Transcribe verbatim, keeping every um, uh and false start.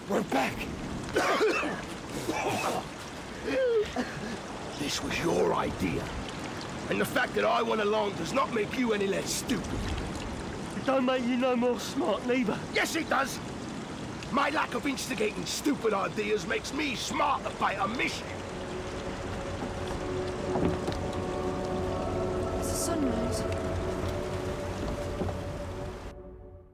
We're back. This was your idea. And the fact that I went along does not make you any less stupid. It don't make you no more smart, neither. Yes, it does. My lack of instigating stupid ideas makes me smart about a mission. It's the sunrise.